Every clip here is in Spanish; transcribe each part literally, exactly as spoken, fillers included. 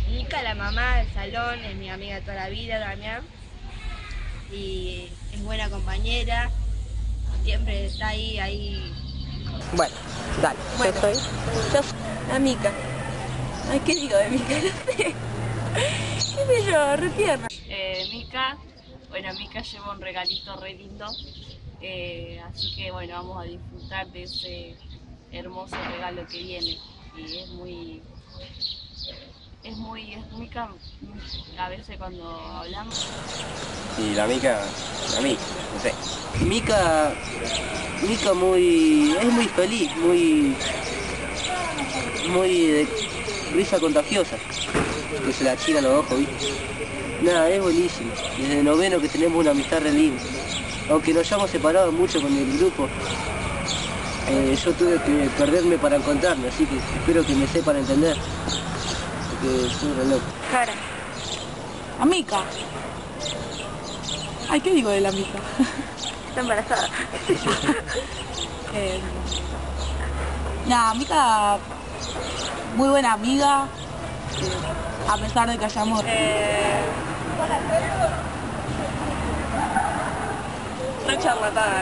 Mica, la mamá del salón, es mi amiga de toda la vida también. Y es buena compañera, siempre está ahí, ahí. Bueno, dale, Bueno, yo soy... yo soy la Mica. Ay, ¿qué digo de Mica? No sé. ¿Qué sé yo? Re tierna. Eh, Mica, bueno, Mica lleva un regalito re lindo, eh, así que bueno, vamos a disfrutar de ese hermoso regalo que viene. Y es muy, es muy, es Mica, a veces cuando hablamos. Y la Mica, a mí, no sé. Mica, Mica muy, es muy feliz, muy, muy de risa contagiosa, que se la achican los ojos, ¿viste? Nada, es buenísimo. Desde noveno que tenemos una amistad re linda. Aunque nos hayamos separado mucho con el grupo, eh, yo tuve que perderme para encontrarme, así que espero que me sepan entender. Porque soy re loco. Cara. A Mica. Ay, ¿qué digo de la Mica? Está embarazada. eh, nada, Mica, muy buena amiga, eh, a pesar de que hayamos... Eh... Re charlatán.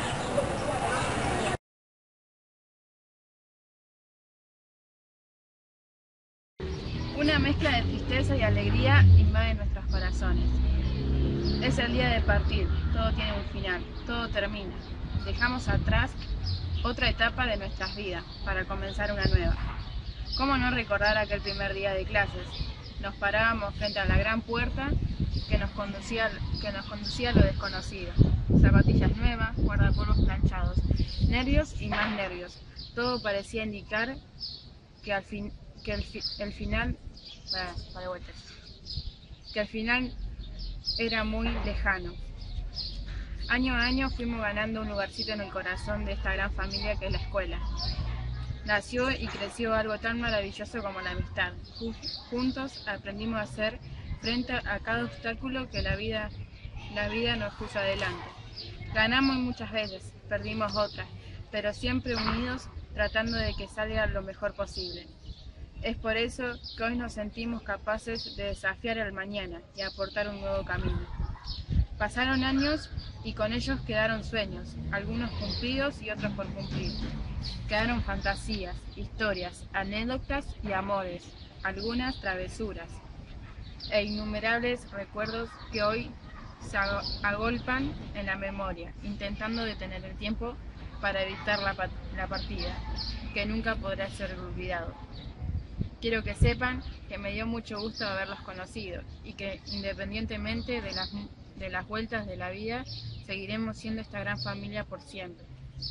Una mezcla de tristeza y alegría invade nuestros corazones. Es el día de partir, todo tiene un final, todo termina. Dejamos atrás otra etapa de nuestras vidas para comenzar una nueva. ¿Cómo no recordar aquel primer día de clases? Nos parábamos frente a la gran puerta que nos conducía, que nos conducía a lo desconocido. Zapatillas nuevas, guardapolvos planchados, nervios y más nervios. Todo parecía indicar que al fin, que el, fi, el final, para, para vueltas, que al final era muy lejano. Año a año fuimos ganando un lugarcito en el corazón de esta gran familia que es la escuela. Nació y creció algo tan maravilloso como la amistad. Juntos aprendimos a hacer frente a cada obstáculo que la vida, la vida nos puso adelante. Ganamos muchas veces, perdimos otras, pero siempre unidos tratando de que salga lo mejor posible. Es por eso que hoy nos sentimos capaces de desafiar el mañana y aportar un nuevo camino. Pasaron años y con ellos quedaron sueños, algunos cumplidos y otros por cumplir. Quedaron fantasías, historias, anécdotas y amores, algunas travesuras e innumerables recuerdos que hoy se agolpan en la memoria, intentando detener el tiempo para evitar la, la partida, que nunca podrá ser olvidado. Quiero que sepan que me dio mucho gusto haberlos conocido y que independientemente de las, de las vueltas de la vida, seguiremos siendo esta gran familia por siempre.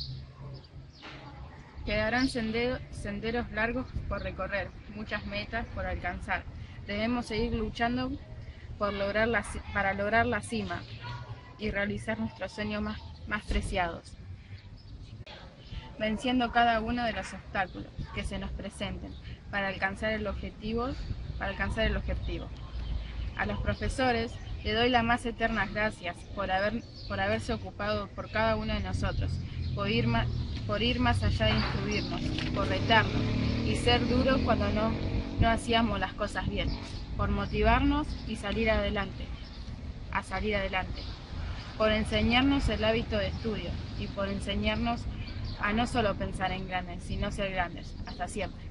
Quedarán sendero, senderos largos por recorrer, muchas metas por alcanzar. Debemos seguir luchando por lograr la, para lograr la cima y realizar nuestros sueños más, más preciados, venciendo cada uno de los obstáculos que se nos presenten para alcanzar el objetivo, para alcanzar el objetivo. A los profesores le doy las más eternas gracias por, haber, por haberse ocupado por cada uno de nosotros, por ir, ma, por ir más allá de instruirnos, por retarnos y ser duros cuando no, no hacíamos las cosas bien, por motivarnos y salir adelante, a salir adelante, por enseñarnos el hábito de estudio y por enseñarnos a no solo pensar en grandes, sino ser grandes. Hasta siempre.